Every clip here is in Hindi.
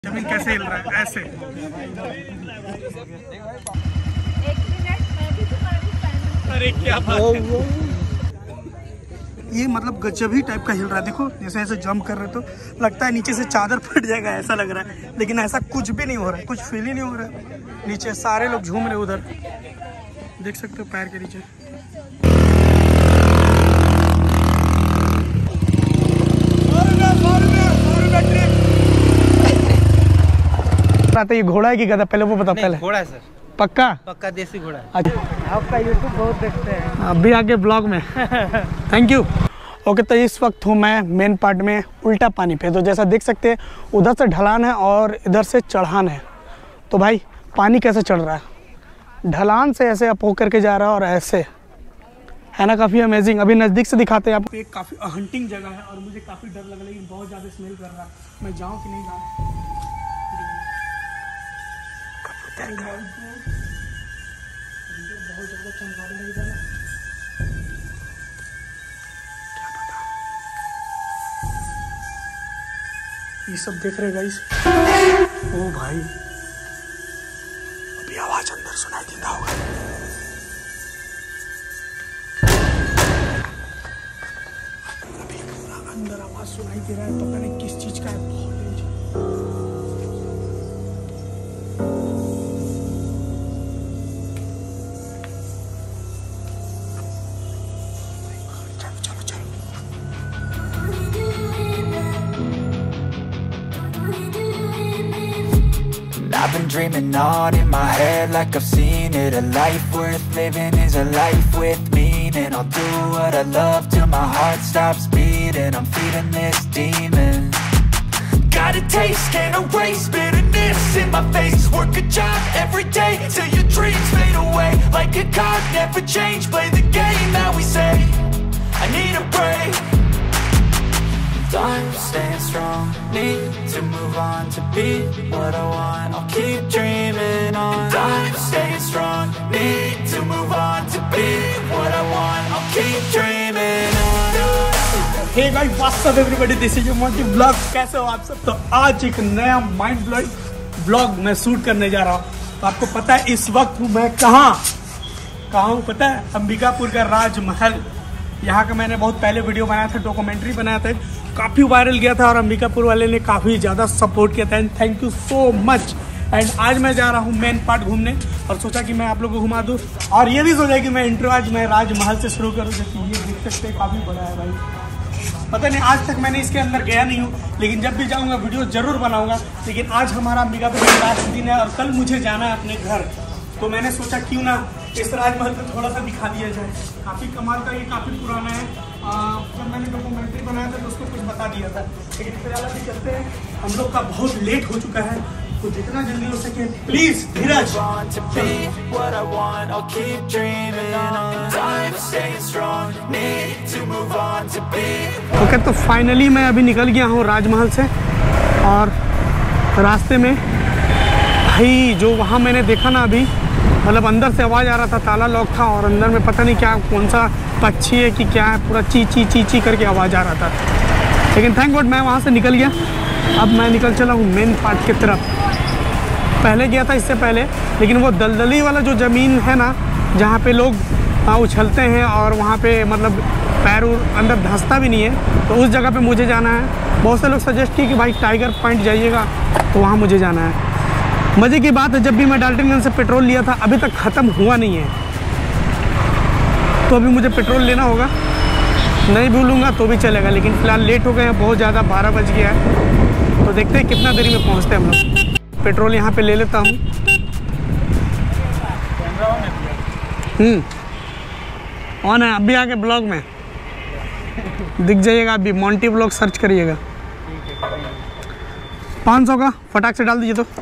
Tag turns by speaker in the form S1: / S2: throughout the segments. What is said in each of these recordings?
S1: जमीन कैसे हिल रहा है ऐसे। अरे क्या बात, ये मतलब गजब ही टाइप का हिल रहा है। देखो जैसे ऐसे जंप कर रहे तो लगता है नीचे से चादर फट जाएगा ऐसा लग रहा है, लेकिन ऐसा कुछ भी नहीं हो रहा है, कुछ फील ही नहीं हो रहा है। नीचे सारे लोग झूम रहे उधर, देख सकते हो पैर के नीचे। ये घोड़ा है कि गधा, पहले वो बता। पहले
S2: घोड़ा है सर, पक्का देसी घोड़ा है।
S1: अच्छा,
S2: आपका यूट्यूब बहुत देखते हैं,
S1: अभी आगे ब्लॉग में। Thank you. ओके, तो इस वक्त हूँ मैं मेन पार्ट में उल्टा पानी पे। तो जैसा देख सकते हैं उधर से ढलान है और इधर से चढ़ान है। तो भाई पानी कैसे चढ़ रहा है, ढलान से ऐसे अप होकर के जा रहा है और ऐसे है ना, काफ़ी अमेजिंग। अभी नज़दीक से दिखाते हैं आपको। एक काफ़ी हंटिंग जगह है और मुझे काफ़ी डर लग रहा है, लेकिन बहुत ज़्यादा स्मेल कर रहा है। मैं जाऊँ कि नहीं जाऊँ? बहुत ज़्यादा चमगादड़ है इधर, क्या पता। ये सब देख रहे गाइस। ओ भाई, अभी आवाज अंदर सुनाई देता होगा। अभी पूरा अंदर आवाज सुनाई दे रहा है, पता नहीं किस चीज का है। बहुत
S3: I've been dreaming on in my head like I've seen it. A life worth living is a life with meaning. I'll do what I love till my heart stops beating. I'm feeding this demon. Got a taste, can't erase bitterness in my face. Work a job every day till your dreams fade away. Like a card, never change, play the game that we say. I need a break. I'm staying strong, need to move on to be what I want. I'll keep dreaming on. I'm staying strong, need to move on to be what I want. I'll keep dreaming on.
S1: Hey guys, what's up everybody? This is your Monty Vlog। कैसे हो आप सब? तो आज एक नया माइंड ब्लोइंग व्लॉग मैं शूट करने जा रहा हूँ। तो आपको पता है इस वक्त मैं कहाँ हूँ? पता है, अंबिकापुर का राजमहल। यहाँ का मैंने बहुत पहले वीडियो बनाया था, डॉक्यूमेंट्री बनाया था, काफ़ी वायरल गया था और अंबिकापुर वाले ने काफ़ी ज़्यादा सपोर्ट किया था। And thank you so much. And आज मैं जा रहा हूँ मेन पार्ट घूमने और सोचा कि मैं आप लोगों को घुमा दूँ, और ये भी सोचा कि मैं इंट्रो आज मैं राजमहल से शुरू करूँ। जैसे ये देख सकते हैं काफ़ी बड़ा है भाई। पता नहीं, आज तक मैंने इसके अंदर गया नहीं हूँ, लेकिन जब भी जाऊँगा वीडियो ज़रूर बनाऊँगा। लेकिन आज हमारा अंबिकापुर का लास्ट दिन है और कल मुझे जाना है अपने घर। तो मैंने सोचा क्यों ना इस राजमहल को थोड़ा सा दिखा दिया जाए। काफ़ी कमाल का, ये काफ़ी पुराना है। जब मैंने डॉक्यूमेंट्री बनाया था तो उसको कुछ बता दिया था, लेकिन फिलहाल अभी चलते हैं। हम लोग का बहुत लेट हो चुका है, तो जितना जल्दी हो सके प्लीज धीरज। ओके, तो फाइनली मैं अभी निकल गया हूँ राजमहल से। और रास्ते में भाई जो वहाँ मैंने देखा ना, अभी मतलब अंदर से आवाज़ आ रहा था, ताला लॉक था और अंदर में पता नहीं क्या, कौन सा पक्षी है कि क्या है, पूरा ची ची ची ची करके आवाज़ आ रहा था। लेकिन थैंक गॉड मैं वहाँ से निकल गया। अब मैं निकल चला हूँ मेन पार्ट की तरफ। पहले गया था इससे पहले, लेकिन वो दलदली वाला जो ज़मीन है ना, जहाँ पे लोग उछलते हैं और वहाँ पे मतलब पैर अंदर धंसता भी नहीं है, तो उस जगह पे मुझे जाना है। बहुत से लोग सजेस्ट किए कि भाई टाइगर पॉइंट जाइएगा, तो वहाँ मुझे जाना है। मज़े की बात है, जब भी मैं डाल्टनगंज से पेट्रोल लिया था अभी तक ख़त्म हुआ नहीं है, तो अभी मुझे पेट्रोल लेना होगा। नहीं भूलूंगा तो भी चलेगा, लेकिन फ़िलहाल लेट हो गए हैं बहुत ज़्यादा, 12 बज गया है। तो देखते हैं कितना देरी में पहुंचते हैं हम लोग। पेट्रोल यहाँ पे ले लेता हूँ। ऑन है, अभी आके ब्लॉग में दिख जाइएगा। अभी मोंटी ब्लॉग सर्च करिएगा। 500 का फटाक से डाल दीजिए। तो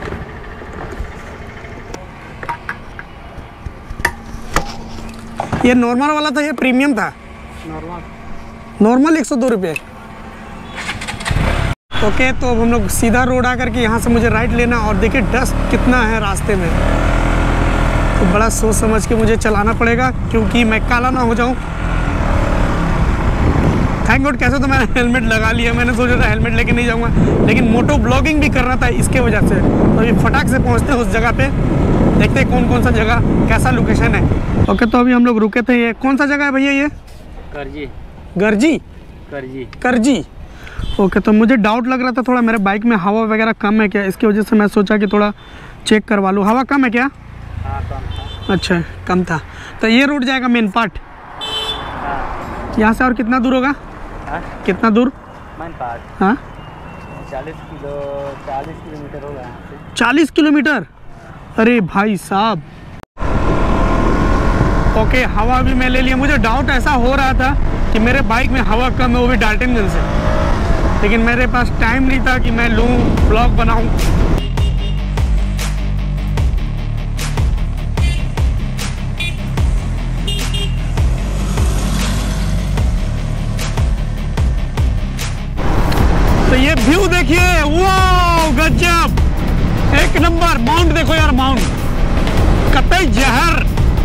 S1: ये नॉर्मल वाला था, ये प्रीमियम था। नॉर्मल 102 रुपये। ओके, तो अब हम लोग सीधा रोड आकर के यहाँ से मुझे राइट लेना। और देखिए डस्ट कितना है रास्ते में, तो बड़ा सोच समझ के मुझे चलाना पड़ेगा, क्योंकि मैं काला ना हो जाऊँ। थैंक गॉड कैसे तो मैंने हेलमेट लगा लिया। मैंने सोचा था हेलमेट लेके नहीं जाऊँगा, लेकिन मोटो ब्लॉगिंग भी करना था इसके वजह से। तो ये फटाक से पहुँचते हैं उस जगह पे, देखते हैं कौन कौन सा जगह कैसा लोकेशन है। ओके, तो अभी हम लोग रुके थे। ये कौन सा जगह है भैया? ये करजी। ओके, तो मुझे डाउट लग रहा था थोड़ा, मेरे बाइक में हवा वगैरह कम है क्या, इसकी वजह से मैं सोचा कि थोड़ा चेक करवा लूँ। हवा कम है क्या?
S2: हाँ, कम था।
S1: अच्छा, कम था। तो ये रूट जाएगा मेन पार्ट। यहाँ से और कितना दूर होगा? कितना दूर
S2: मेन पार्ट?
S1: हाँ,
S2: 40 किलोमीटर होगा यहाँ से।
S1: 40 किलोमीटर? अरे भाई साहब। ओके, हवा भी मैं ले लिया। मुझे डाउट ऐसा हो रहा था कि मेरे बाइक में हवा कम है, वो भी डाल्टनगंज से, लेकिन मेरे पास टाइम नहीं था कि मैं लूँ ब्लॉग बनाऊँ। तो ये व्यू देखिए, वाह गजब, एक नंबर। माउंट देखो यार, माउंट कतई जहर।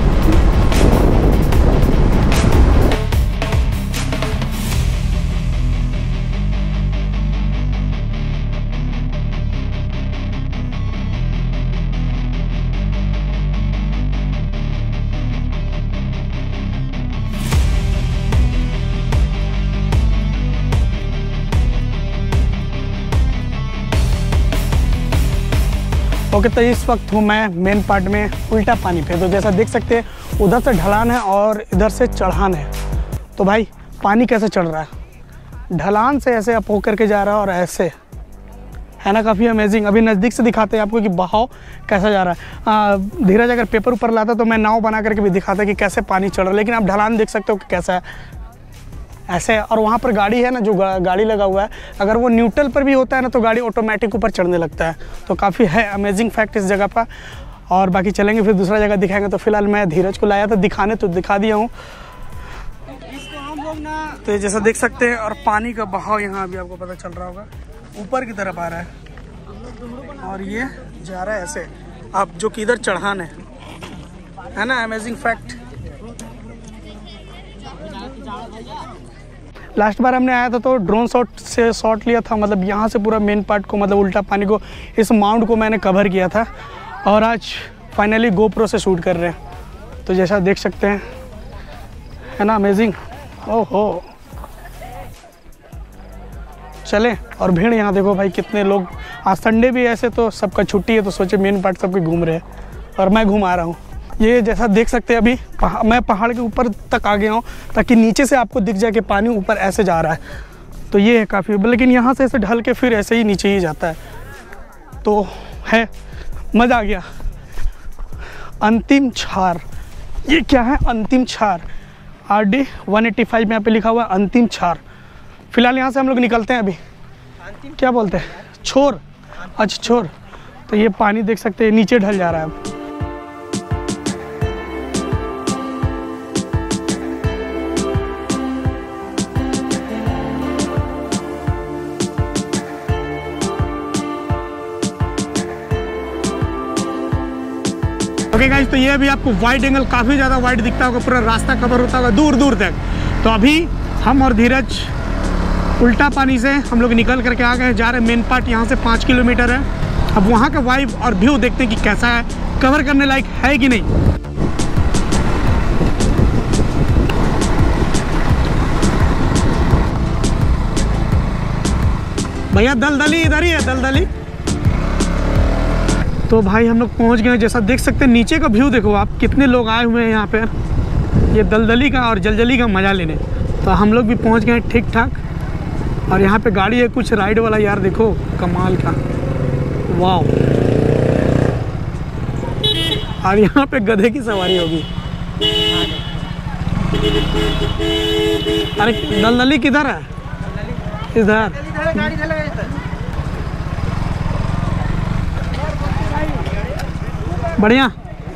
S1: ओके, तो इस वक्त हूँ मैं मेन पार्ट में उल्टा पानी पे। तो जैसा देख सकते हैं, उधर से ढलान है और इधर से चढ़ान है। तो भाई पानी कैसे चढ़ रहा है? ढलान से ऐसे अप होकर के जा रहा है और ऐसे, है ना, काफ़ी अमेजिंग। अभी नज़दीक से दिखाते हैं आपको कि बहाव कैसा जा रहा है। धीरज अगर पेपर ऊपर लाता तो मैं नाव बना करके भी दिखाता कि कैसे पानी चढ़ रहा है, लेकिन आप ढलान देख सकते हो कि कैसा है, ऐसे। और वहाँ पर गाड़ी है ना, जो गाड़ी लगा हुआ है, अगर वो न्यूट्रल पर भी होता है ना तो गाड़ी ऑटोमेटिक ऊपर चढ़ने लगता है। तो काफ़ी है अमेजिंग फैक्ट इस जगह पर। और बाकी चलेंगे फिर दूसरा जगह दिखाएंगे। तो फिलहाल मैं धीरज को लाया था दिखाने, तो दिखा दिया हूँ। तो ये जैसा देख सकते हैं, और पानी का बहाव यहाँ अभी आपको पता चल रहा होगा, ऊपर की तरफ आ रहा है और ये जा रहा है ऐसे, आप जो कि इधर चढ़ान है ना। Amazing fact. लास्ट बार हमने आया था तो ड्रोन शॉट से शॉट लिया था, मतलब यहाँ से पूरा मेन पार्ट को, मतलब उल्टा पानी को, इस माउंट को मैंने कवर किया था। और आज फाइनली गोप्रो से शूट कर रहे हैं। तो जैसा देख सकते हैं, है ना, अमेजिंग। ओहो, चले। और भीड़ यहाँ देखो भाई, कितने लोग। आज संडे भी ऐसे तो सबका छुट्टी है, तो सोचे मेन पार्ट सबके घूम रहे हैं और मैं घूम रहा हूँ। ये जैसा देख सकते हैं, अभी मैं पहाड़ के ऊपर तक आ गया हूँ, ताकि नीचे से आपको दिख जाए कि पानी ऊपर ऐसे जा रहा है। तो ये है काफ़ी, लेकिन यहाँ से ऐसे ढल के फिर ऐसे ही नीचे ही जाता है। तो है, मज़ा आ गया। अंतिम छार, ये क्या है? अंतिम छार, RD 185 में यहाँ पे लिखा हुआ है अंतिम छार। फिलहाल यहाँ से हम लोग निकलते हैं अभी। क्या बोलते हैं? छोर। अच्छा, छोर। तो ये पानी देख सकते हैं नीचे ढल जा रहा है अब। ओके गाइस, तो ये अभी आपको वाइड एंगल काफ़ी ज़्यादा वाइड दिखता होगा, पूरा रास्ता कवर होता होगा दूर दूर तक। तो अभी हम और धीरज उल्टा पानी से हम लोग निकल करके आ गए, जा रहे हैं मेन पार्ट। यहाँ से 5 किलोमीटर है। अब वहाँ का वाइब और व्यू देखते हैं कि कैसा है, कवर करने लायक है कि नहीं। भैया दलदली इधर ही है, दलदली। तो भाई हम लोग पहुँच गए। जैसा देख सकते हैं नीचे का व्यू देखो आप, कितने लोग आए हुए हैं यहाँ पे ये दलदली का और जलजली का मज़ा लेने। तो हम लोग भी पहुँच गए ठीक ठाक। और यहाँ पे गाड़ी है कुछ राइड वाला, यार देखो कमाल का, वाह। और यहाँ पे गधे की सवारी होगी। अरे दलदली किधर है? इधर। बढ़िया।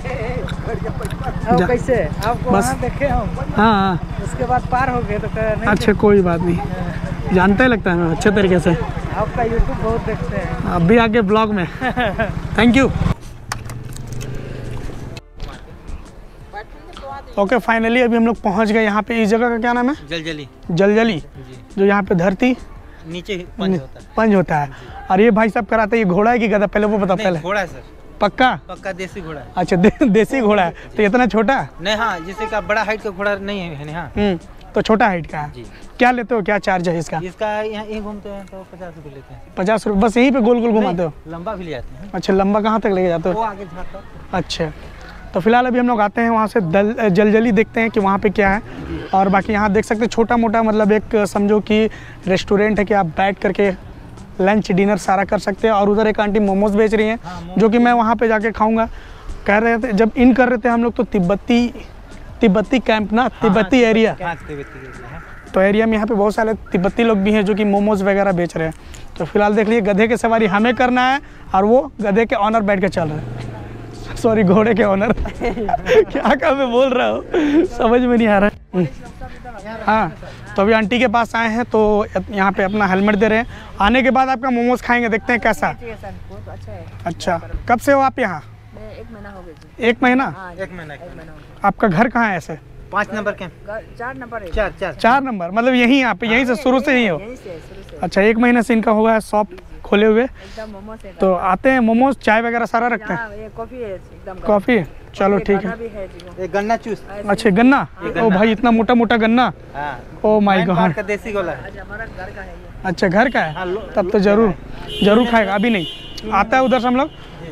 S2: कैसे आपको
S1: बस
S2: वहाँ देखे हम?
S1: हाँ,
S2: उसके बाद पार हो गए तो नहीं।
S1: अच्छा कोई बात नहीं, जानते लगता है मैं अच्छे तरीके से।
S2: आपका यूट्यूब बहुत देखते हैं।
S1: अब भी आगे ब्लॉग में। Thank you. ओके फाइनली अभी हम लोग पहुंच गए यहाँ पे। इस जगह का क्या नाम है?
S2: जलजली।
S1: जलजली, जो यहाँ पे धरती
S2: नीचे
S1: पंज होता है। और ये भाई साहब कराते हैं, ये घोड़ा है कि गधा? पहले वो बताओ। पहले
S2: घोड़ा है सर।
S1: पक्का
S2: देसी घोड़ा है।
S1: अच्छा देसी घोड़ा है। तो इतना छोटा
S2: नहीं? हाँ, जैसे का बड़ा हाइट का घोड़ा नहीं है। हाँ
S1: तो छोटा हाइट का है। क्या लेते हो, क्या चार्ज है इसका?
S2: यहाँ यहीं घूमते हैं तो 50 रुपये लेते हैं।
S1: 50 रुपये बस? यहीं पे गोल गोल घुमाते हो?
S2: लंबा भी ले जाते हैं।
S1: अच्छा, लंबा कहाँ तक लेके जाते हो?
S2: वो आगे झाड़ तक।
S1: अच्छा, तो फिलहाल अभी हम लोग आते हैं वहाँ से जलजली देखते हैं कि वहाँ पे क्या है। और बाकी यहाँ देख सकते हैं छोटा मोटा, मतलब एक समझो कि रेस्टोरेंट है कि आप बैठ करके लंच डिनर सारा कर सकते हैं। और उधर एक आंटी मोमोज बेच रही हैं, जो कि मैं वहाँ पे जाके खाऊंगा। कह रहे थे जब इन कर रहे थे हम लोग तो तिब्बती कैंप ना, तिब्बती एरिया। तो एरिया में यहाँ पे बहुत सारे तिब्बती लोग भी हैं जो कि मोमोज वगैरह बेच रहे हैं। तो फिलहाल देख लीजिए, गधे की सवारी हमें करना है और वो गधे के ऑनर बैठ के चल रहे हैं। सॉरी, घोड़े के ऑनर। क्या क्या मैं बोल रहा हूँ समझ में नहीं आ रहा है। हाँ, तो अभी आंटी के पास आए हैं तो यहाँ पे अपना हेलमेट दे रहे हैं। आने के बाद आपका मोमोज खाएंगे, देखते हैं कैसा। अच्छा, कब से हो आप यहाँ?
S4: 1 महीना हो गया।
S1: 1 महीना?
S2: 1 महीना।
S1: आपका घर कहाँ है ऐसे?
S2: 5 नंबर के।
S4: 4 नंबर है।
S2: 4
S1: नंबर, मतलब यहीं आप यहीं से शुरू से ही हो?
S4: यहीं से शुरू से।
S1: अच्छा, 1 महीना से इनका होगा शॉप खोले हुए।
S4: एकदम मोमोज है।
S1: तो आते हैं मोमोज, चाय वगैरह सारा रखते हैं?
S4: ये कॉफी है एकदम।
S1: कॉफी? चलो ठीक है।
S2: एक गन्ना चूस।
S1: अच्छा, गन्ना? ओ भाई, इतना मोटा मोटा गन्ना। ओ माय गॉड,
S2: देसी गोला।
S4: हमारा घर का है ये।
S1: अच्छा, घर का है? तब तो जरूर खाएगा। अभी नहीं आता है उधर से हम लोग।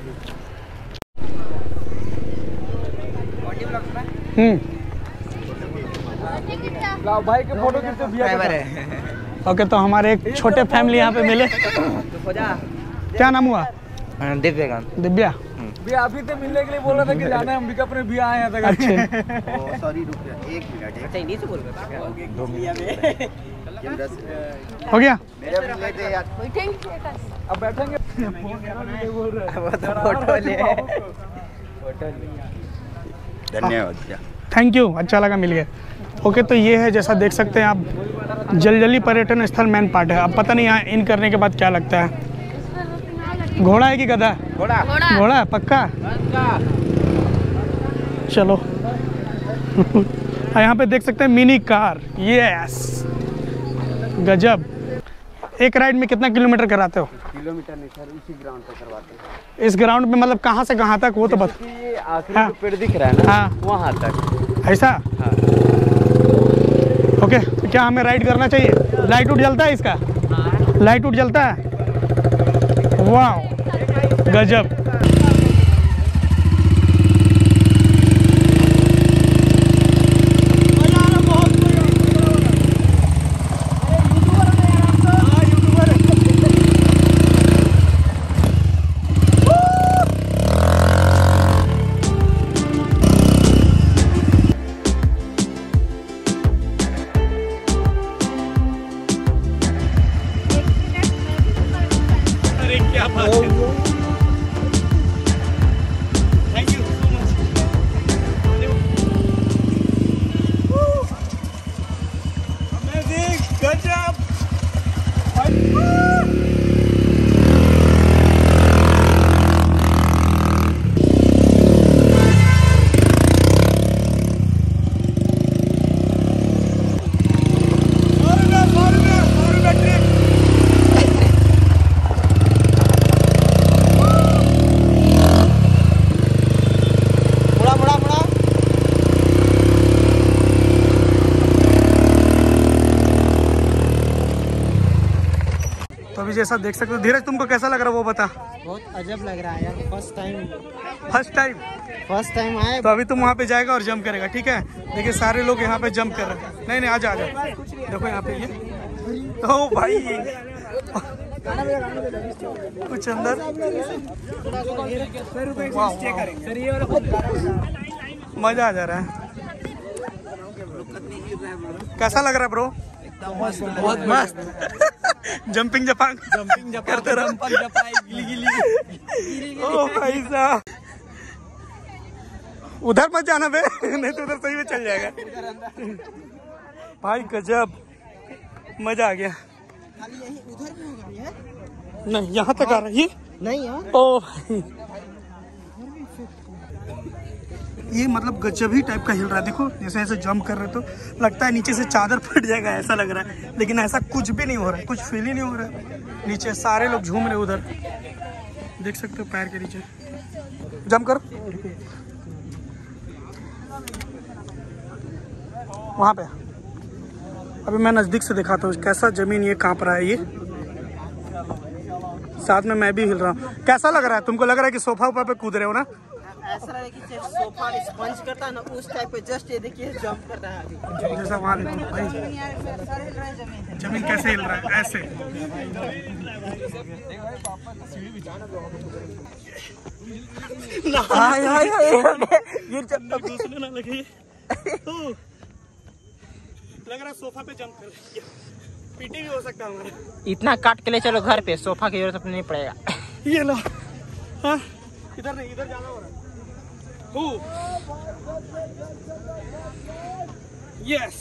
S2: भाई के फोटो खींचते
S1: ओके, तो हमारे एक छोटे फैमिली यहाँ पे मिले। क्या नाम हुआ? दिव्या।
S2: अभी तो मिलने के लिए बोल रहा था कि जाना है, हम भी अपने भी आए हैं।
S1: अच्छा,
S2: सॉरी रुक जा 1 मिनट। अच्छा, इन्हीं से बोल रहा था। 2 मिनट
S1: हो गया।
S2: अब बैठेंगे।
S5: धन्यवाद।
S1: थैंक यू, अच्छा लगा, मिल गया। ओके, तो ये है जैसा देख सकते हैं आप, जलजली पर्यटन स्थल मेन पार्ट है। अब पता नहीं यहाँ इन करने के बाद क्या लगता है। घोड़ा है कि गधा? घोड़ा है पक्का। चलो। यहाँ पे देख सकते हैं मिनी कार। यस, गजब। एक राइड में कितना किलोमीटर कराते हो?
S2: किलोमीटर नहीं सर, इसी ग्राउंड पे करवाते हैं।
S1: इस ग्राउंड में मतलब कहाँ से कहाँ तक, वो तो बता।
S2: ये आखिरी जो पेड़ दिख रहा है ना,
S1: हाँ,
S2: वहाँ तक।
S1: ऐसा?
S2: हाँ।
S1: ओके, तो क्या हमें राइड करना चाहिए? लाइट उठ जलता है इसका? लाइट उठ जलता है? वाह, गजब। क्या बात है। Thank you so much. Amazing, गजब। तो अभी जैसा देख सकते हो, धीरज तुमको कैसा लग रहा है वो बता।
S2: बहुत अजब लग रहा है यार, फर्स्ट टाइम आए।
S1: तो अभी तुम वहाँ पे जाएगा और जंप करेगा, ठीक है? देखिए सारे लोग यहाँ पे जंप कर रहे हैं। नहीं आजा देखो यहाँ पे ये। ओ भाई, कुछ अंदर मजा आ जा रहा है। कैसा लग रहा है ब्रो?
S2: बहुत मस्त।
S1: जंपिंग जपांग करते रहो। ओ भाई साहब, उधर मत जाना बे, नहीं तो उधर सही में चल जाएगा। भाई गजब, मजा आ गया। नहीं, यहाँ तक आ रही है?
S2: नहीं यार।
S1: ओ भाई, ये मतलब गजब ही टाइप का हिल रहा है। देखो जैसे ऐसे जंप कर रहे तो लगता है नीचे से चादर फट जाएगा ऐसा लग रहा है, लेकिन ऐसा कुछ भी नहीं हो रहा है, कुछ फील ही नहीं हो रहा है। नीचे सारे लोग झूम रहे उधर, देख सकते हो पैर के नीचे। जंप करो वहाँ पे। अभी मैं नज़दीक से दिखाता हूँ कैसा ज़मीन ये काँप रहा है। ये साथ में मैं भी हिल रहा हूँ। कैसा लग रहा है तुमको? लग रहा है कि सोफा ऊपर पे कूद रहे हो ना?
S2: ऐसा लग रहा है कि जैसे सोफा स्पंज करता है ना उस टाइप पे, जस्ट ये देखिए जंप करता है अभी।
S1: जैसा वहाँ देखो भाई जमीन कैसे हिल रहा है ऐसे। घुसने ना लगे। लग रहा है सोफा पे जंप कर रही है। पीटी भी हो सकता है हमारा।
S2: इतना काट के ले चलो घर पे, सोफा की जरूरत नहीं पड़ेगा।
S1: ये लो। हाँ इधर नहीं, इधर जाना हो रहा है। यस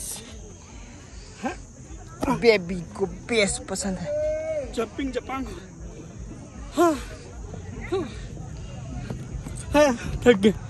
S2: बेबी को बेस्ट पसंद है
S1: जंपिंग जपांग। हाँ थक गए।